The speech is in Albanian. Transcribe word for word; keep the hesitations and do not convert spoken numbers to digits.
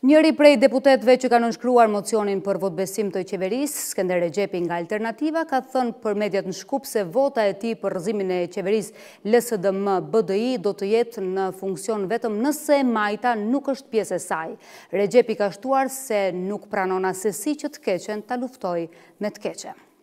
Njëri prej deputetëve që kanë nënshkruar mocionin për votbesim të qeverisë, Skënder Recep nga Alternativa, ka thënë për mediat në Shkup se vota e tij për rrëzimin e qeverisë L S D M B D I do të jetë në funksion vetëm nëse Majta nuk është pjesë e saj. Recepi ka shtuar se nuk pranon asesi që të keqen ta luftojë me të keqen.